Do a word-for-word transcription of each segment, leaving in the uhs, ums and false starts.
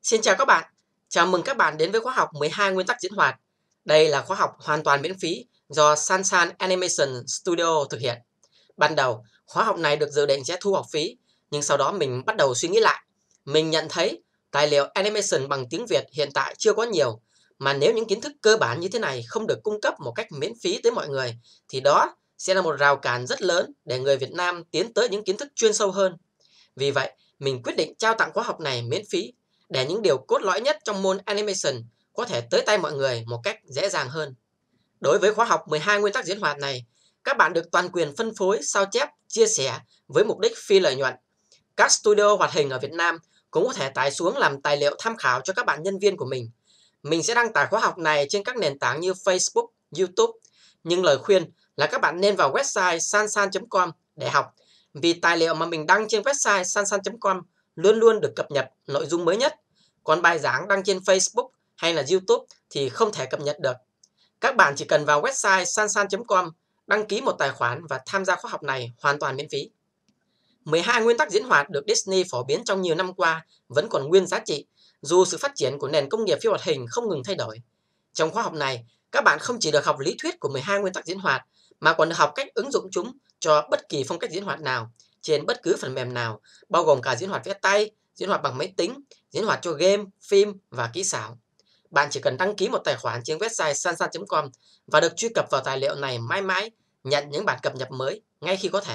Xin chào các bạn, chào mừng các bạn đến với khóa học mười hai nguyên tắc diễn hoạt. Đây là khóa học hoàn toàn miễn phí do Sansan Animation Studio thực hiện. Ban đầu, khóa học này được dự định sẽ thu học phí, nhưng sau đó mình bắt đầu suy nghĩ lại. Mình nhận thấy tài liệu animation bằng tiếng Việt hiện tại chưa có nhiều, mà nếu những kiến thức cơ bản như thế này không được cung cấp một cách miễn phí tới mọi người, thì đó sẽ là một rào cản rất lớn để người Việt Nam tiến tới những kiến thức chuyên sâu hơn. Vì vậy, mình quyết định trao tặng khóa học này miễn phí để những điều cốt lõi nhất trong môn animation có thể tới tay mọi người một cách dễ dàng hơn. Đối với khóa học mười hai nguyên tắc diễn hoạt này, các bạn được toàn quyền phân phối, sao chép, chia sẻ với mục đích phi lợi nhuận. Các studio hoạt hình ở Việt Nam cũng có thể tải xuống làm tài liệu tham khảo cho các bạn nhân viên của mình. Mình sẽ đăng tải khóa học này trên các nền tảng như Facebook, YouTube, nhưng lời khuyên là các bạn nên vào website sansan chấm com để học, vì tài liệu mà mình đăng trên website sansan chấm com luôn luôn được cập nhật nội dung mới nhất. Còn bài giảng đăng trên Facebook hay là YouTube thì không thể cập nhật được. Các bạn chỉ cần vào website sansan chấm com, đăng ký một tài khoản và tham gia khóa học này hoàn toàn miễn phí. mười hai nguyên tắc diễn hoạt được Disney phổ biến trong nhiều năm qua vẫn còn nguyên giá trị, dù sự phát triển của nền công nghiệp phim hoạt hình không ngừng thay đổi. Trong khóa học này, các bạn không chỉ được học lý thuyết của mười hai nguyên tắc diễn hoạt, mà còn được học cách ứng dụng chúng cho bất kỳ phong cách diễn hoạt nào, trên bất cứ phần mềm nào, bao gồm cả diễn hoạt vẽ tay, diễn hoạt bằng máy tính, diễn hoạt cho game, phim và kỹ xảo. Bạn chỉ cần đăng ký một tài khoản trên website sansan chấm com và được truy cập vào tài liệu này mãi mãi, nhận những bản cập nhật mới ngay khi có thể.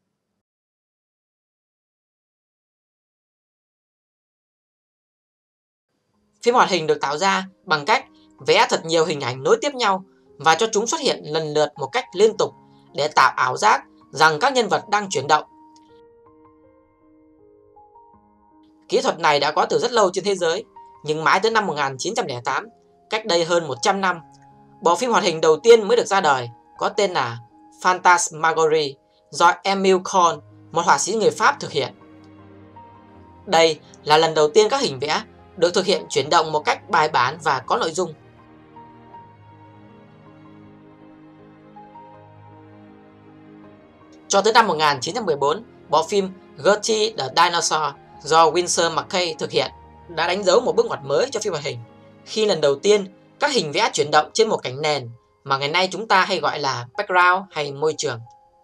Phim hoạt hình được tạo ra bằng cách vẽ thật nhiều hình ảnh nối tiếp nhau và cho chúng xuất hiện lần lượt một cách liên tục để tạo ảo giác rằng các nhân vật đang chuyển động. Kỹ thuật này đã có từ rất lâu trên thế giới, nhưng mãi tới năm một nghìn chín trăm lẻ tám, cách đây hơn một trăm năm, bộ phim hoạt hình đầu tiên mới được ra đời, có tên là Phantasmagorie, do Emile Cohn, một họa sĩ người Pháp thực hiện. Đây là lần đầu tiên các hình vẽ được thực hiện chuyển động một cách bài bản và có nội dung. Cho tới năm một nghìn chín trăm mười bốn, bộ phim Gertie the Dinosaur do Winsor McCay thực hiện đã đánh dấu một bước ngoặt mới cho phim hoạt hình, khi lần đầu tiên các hình vẽ chuyển động trên một cảnh nền mà ngày nay chúng ta hay gọi là background hay môi trường.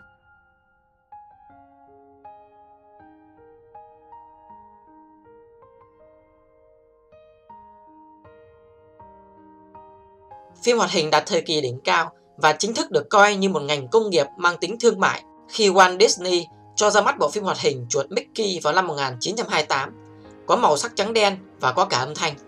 Phim hoạt hình đạt thời kỳ đỉnh cao và chính thức được coi như một ngành công nghiệp mang tính thương mại khi Walt Disney cho ra mắt bộ phim hoạt hình Chuột Mickey vào năm một nghìn chín trăm hai mươi tám, có màu sắc trắng đen và có cả âm thanh.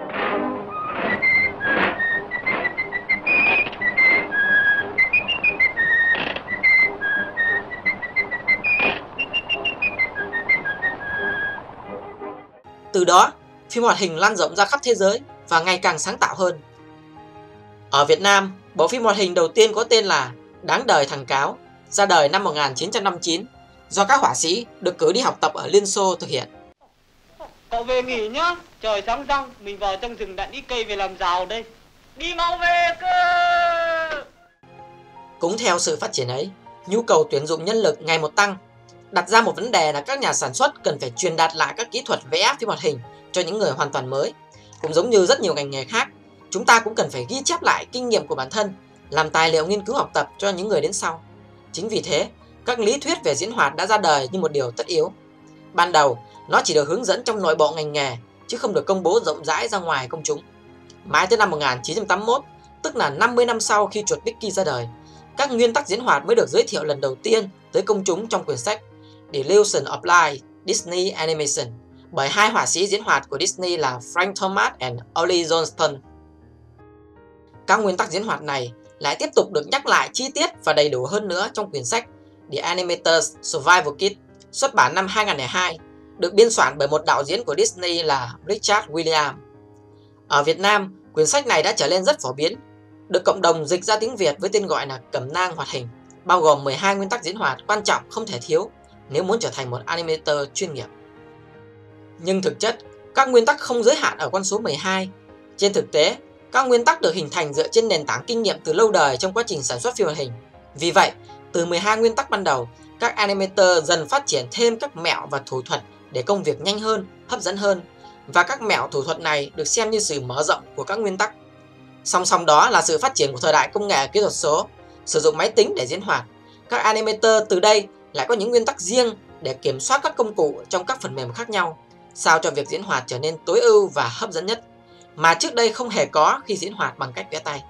Từ đó, phim hoạt hình lan rộng ra khắp thế giới và ngày càng sáng tạo hơn. Ở Việt Nam, bộ phim hoạt hình đầu tiên có tên là Đáng đời thằng cáo, ra đời năm một nghìn chín trăm năm mươi chín, do các họa sĩ được cử đi học tập ở Liên Xô thực hiện. Cậu về nghỉ nhá, trời sáng răng, mình vào trong rừng đạn ít cây về làm rào đây. Đi mau về cơ! Cũng theo sự phát triển ấy, nhu cầu tuyển dụng nhân lực ngày một tăng, đặt ra một vấn đề là các nhà sản xuất cần phải truyền đạt lại các kỹ thuật vẽ phim hoạt hình cho những người hoàn toàn mới. Cũng giống như rất nhiều ngành nghề khác, chúng ta cũng cần phải ghi chép lại kinh nghiệm của bản thân, làm tài liệu nghiên cứu học tập cho những người đến sau. Chính vì thế, các lý thuyết về diễn hoạt đã ra đời như một điều tất yếu. Ban đầu, nó chỉ được hướng dẫn trong nội bộ ngành nghề, chứ không được công bố rộng rãi ra ngoài công chúng. Mãi tới năm một nghìn chín trăm tám mươi mốt, tức là năm mươi năm sau khi Chuột Mickey ra đời, các nguyên tắc diễn hoạt mới được giới thiệu lần đầu tiên tới công chúng trong quyển sách The Illusion of Life, Disney Animation, bởi hai họa sĩ diễn hoạt của Disney là Frank Thomas và Ollie Johnston. Các nguyên tắc diễn hoạt này lại tiếp tục được nhắc lại chi tiết và đầy đủ hơn nữa trong quyển sách The Animator's Survival Kit, xuất bản năm hai nghìn không trăm lẻ hai, được biên soạn bởi một đạo diễn của Disney là Richard Williams. Ở Việt Nam, quyển sách này đã trở nên rất phổ biến, được cộng đồng dịch ra tiếng Việt với tên gọi là Cẩm nang hoạt hình, bao gồm mười hai nguyên tắc diễn hoạt quan trọng không thể thiếu nếu muốn trở thành một animator chuyên nghiệp. Nhưng thực chất, các nguyên tắc không giới hạn ở con số mười hai. Trên thực tế, các nguyên tắc được hình thành dựa trên nền tảng kinh nghiệm từ lâu đời trong quá trình sản xuất phim hoạt hình. Vì vậy, từ mười hai nguyên tắc ban đầu, các animator dần phát triển thêm các mẹo và thủ thuật để công việc nhanh hơn, hấp dẫn hơn. và các mẹo thủ thuật này được xem như sự mở rộng của các nguyên tắc. Song song đó là sự phát triển của thời đại công nghệ kỹ thuật số, sử dụng máy tính để diễn hoạt. Các animator từ đây lại có những nguyên tắc riêng để kiểm soát các công cụ trong các phần mềm khác nhau, sao cho việc diễn hoạt trở nên tối ưu và hấp dẫn nhất, mà trước đây không hề có khi diễn hoạt bằng cách vẽ tay.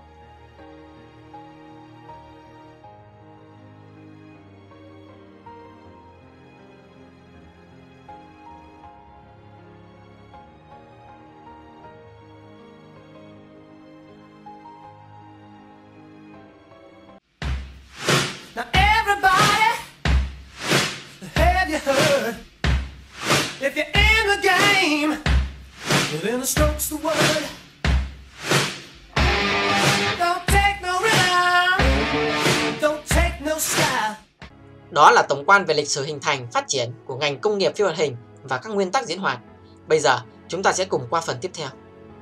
Now everybody, have you heard? If you're in the game, well then the stroke's the word. Don't take no rhythm, don't take no style. Đó là tổng quan về lịch sử hình thành, phát triển của ngành công nghiệp phim hoạt hình và các nguyên tắc diễn hoạt. Bây giờ chúng ta sẽ cùng qua phần tiếp theo.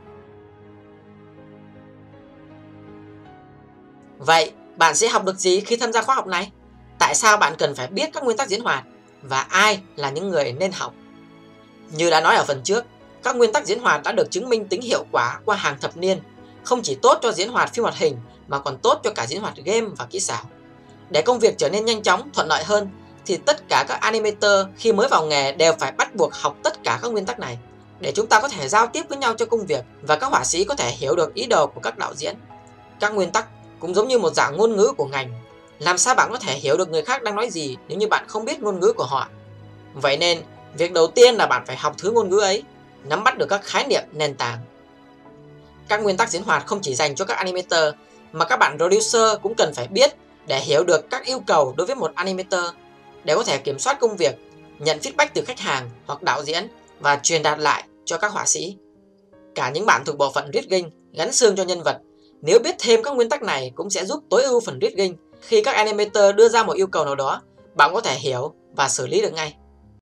Vậy, bạn sẽ học được gì khi tham gia khóa học này? Tại sao bạn cần phải biết các nguyên tắc diễn hoạt? Và ai là những người nên học? Như đã nói ở phần trước, các nguyên tắc diễn hoạt đã được chứng minh tính hiệu quả qua hàng thập niên, không chỉ tốt cho diễn hoạt phim hoạt hình mà còn tốt cho cả diễn hoạt game và kỹ xảo. Để công việc trở nên nhanh chóng, thuận lợi hơn thì tất cả các animator khi mới vào nghề đều phải bắt buộc học tất cả các nguyên tắc này để chúng ta có thể giao tiếp với nhau cho công việc và các họa sĩ có thể hiểu được ý đồ của các đạo diễn. Các nguyên tắc cũng giống như một dạng ngôn ngữ của ngành. Làm sao bạn có thể hiểu được người khác đang nói gì nếu như bạn không biết ngôn ngữ của họ? Vậy nên, việc đầu tiên là bạn phải học thứ ngôn ngữ ấy, nắm bắt được các khái niệm nền tảng. Các nguyên tắc diễn hoạt không chỉ dành cho các animator, mà các bạn producer cũng cần phải biết để hiểu được các yêu cầu đối với một animator, để có thể kiểm soát công việc, nhận feedback từ khách hàng hoặc đạo diễn và truyền đạt lại cho các họa sĩ. Cả những bạn thuộc bộ phận rigging, gắn xương cho nhân vật, nếu biết thêm các nguyên tắc này cũng sẽ giúp tối ưu phần rigging. Khi các animator đưa ra một yêu cầu nào đó, bạn có thể hiểu và xử lý được ngay.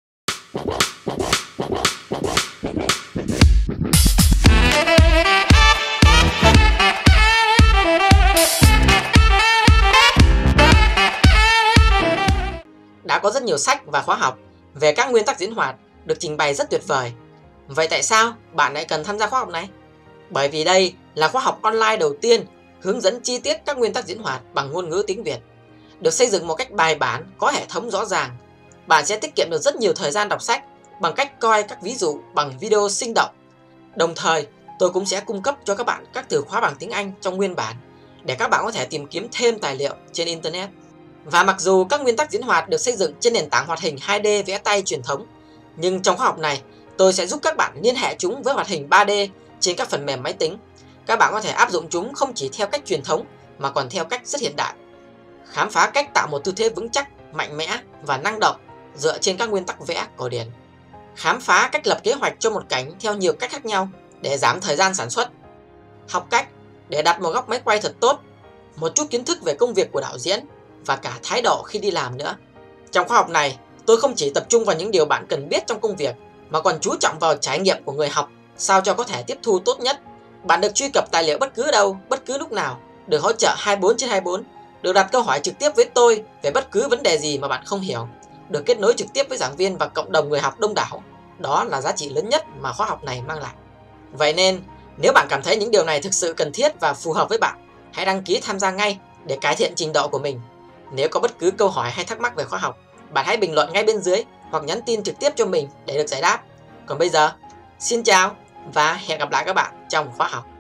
Đã có rất nhiều sách và khóa học về các nguyên tắc diễn hoạt được trình bày rất tuyệt vời. Vậy tại sao bạn lại cần tham gia khóa học này? Bởi vì đây là khóa học online đầu tiên hướng dẫn chi tiết các nguyên tắc diễn hoạt bằng ngôn ngữ tiếng Việt, được xây dựng một cách bài bản, có hệ thống rõ ràng. Bạn sẽ tiết kiệm được rất nhiều thời gian đọc sách bằng cách coi các ví dụ bằng video sinh động. Đồng thời, tôi cũng sẽ cung cấp cho các bạn các từ khóa bằng tiếng Anh trong nguyên bản để các bạn có thể tìm kiếm thêm tài liệu trên Internet. Và mặc dù các nguyên tắc diễn hoạt được xây dựng trên nền tảng hoạt hình hai D vẽ tay truyền thống, nhưng trong khóa học này, tôi sẽ giúp các bạn liên hệ chúng với hoạt hình ba D trên các phần mềm máy tính. Các bạn có thể áp dụng chúng không chỉ theo cách truyền thống mà còn theo cách rất hiện đại. Khám phá cách tạo một tư thế vững chắc, mạnh mẽ và năng động dựa trên các nguyên tắc vẽ cổ điển. Khám phá cách lập kế hoạch cho một cảnh theo nhiều cách khác nhau để giảm thời gian sản xuất. Học cách để đặt một góc máy quay thật tốt, một chút kiến thức về công việc của đạo diễn và cả thái độ khi đi làm nữa. Trong khóa học này, tôi không chỉ tập trung vào những điều bạn cần biết trong công việc mà còn chú trọng vào trải nghiệm của người học, sao cho có thể tiếp thu tốt nhất. Bạn được truy cập tài liệu bất cứ đâu, bất cứ lúc nào, được hỗ trợ hai mươi bốn trên hai mươi bốn, được đặt câu hỏi trực tiếp với tôi về bất cứ vấn đề gì mà bạn không hiểu, được kết nối trực tiếp với giảng viên và cộng đồng người học đông đảo. Đó là giá trị lớn nhất mà khóa học này mang lại. Vậy nên, nếu bạn cảm thấy những điều này thực sự cần thiết và phù hợp với bạn, hãy đăng ký tham gia ngay để cải thiện trình độ của mình. Nếu có bất cứ câu hỏi hay thắc mắc về khóa học, bạn hãy bình luận ngay bên dưới hoặc nhắn tin trực tiếp cho mình để được giải đáp. Còn bây giờ, xin chào và hẹn gặp lại các bạn trong khóa học.